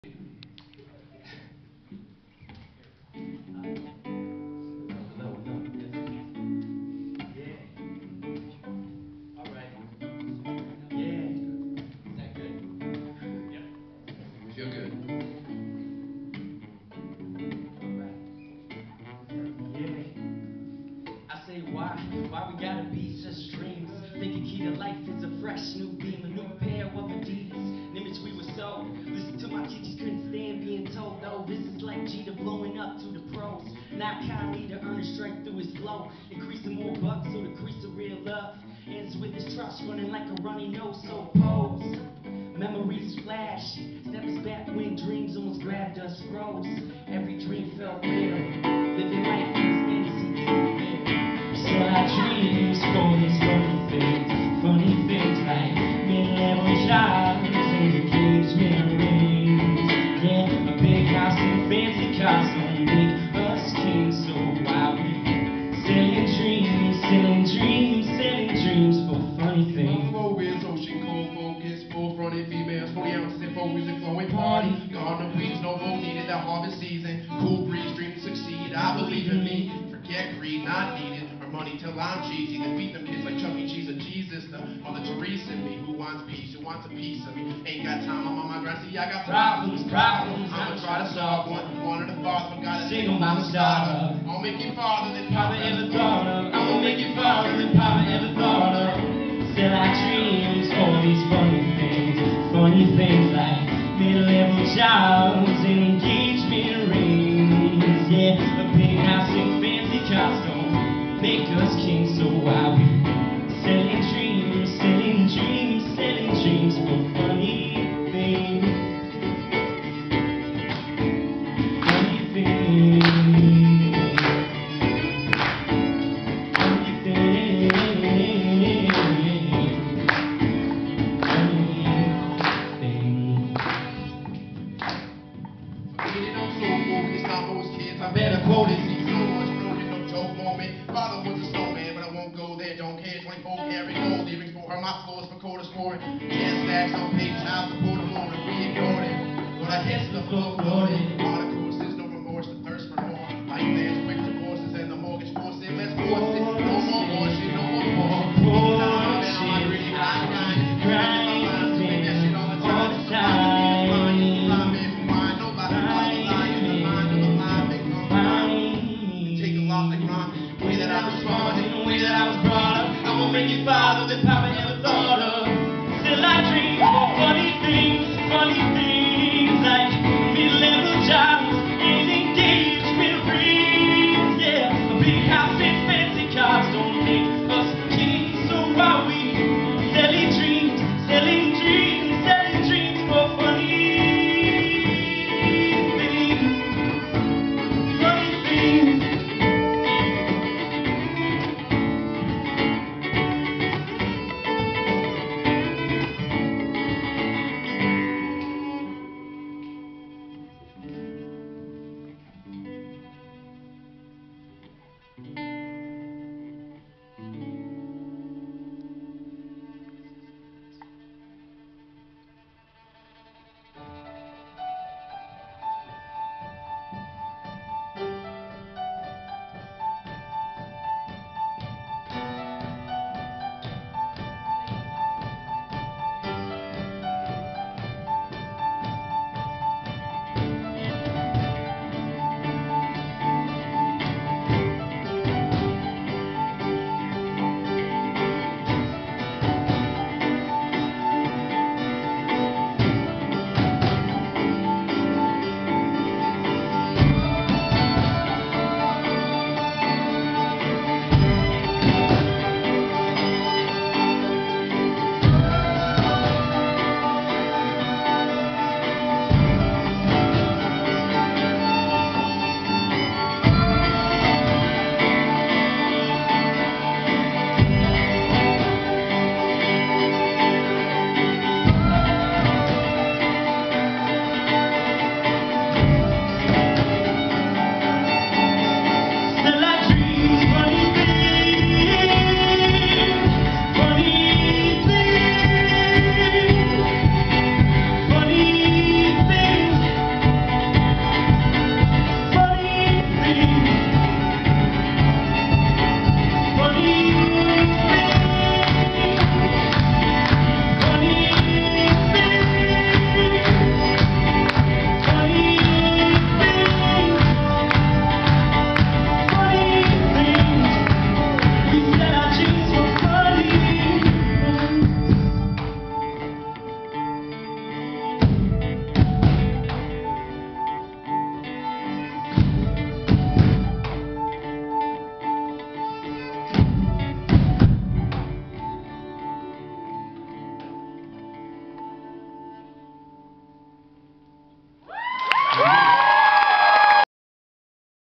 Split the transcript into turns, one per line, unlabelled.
Why we gotta be such dreams? Thinking key to life is a fresh new beam, a new pair of Adidas, an image we were sold. Listen to my teachers, couldn't stand being told, oh, this is like Jeter blowing up to the pros. Not Kyrie to earn his strength through his flow, increasing more bucks so the crease of real love. Ends with his trust running like a runny nose, so pose. Memories flash, step us back when dreams almost grabbed us, froze. Every dream felt real, living life in this fantasy dream. So I dreams for these funny things like mid-level jobs and engagement rings. Yeah, a big house and fancy cars don't make us kings. So why we selling dreams for funny things.
My flow is ocean cold focus, full-fronted females, 40 ounces in folk music flowing party. Garden breeze, no vote needed that harvest season. Cool breeze, dream to succeed. I believe in me. Forget greed, not needed. Money till I'm cheesy, then feed them kids like Chuck E. Cheese or Jesus, the Mother Teresa in me, who wants peace, who wants a piece of me. Ain't got time, I'm on my grind, see I got problems. I'ma try to solve one, wanted a father, but got a single mama starter. I'll make you farther than Papa ever thought of. I'ma make you farther than Papa ever thought of.
Still I dreams for these funny things like mid-level jobs and engagement rings. Yeah, a big house and fancy cars don't make us kings, so why we selling dreams for funny things. Funny things. Funny things.
Forgetting I'm so focused on most kids, I better quote it. See so much broken, no joke moment. Father was a snowman, but I won't go there. Don't care, 24 karat gold earrings for her, my floors for quarters for it. 10 stacks on page, child support, I'm on it, we ignored it. But I hit the floor, floated. Articles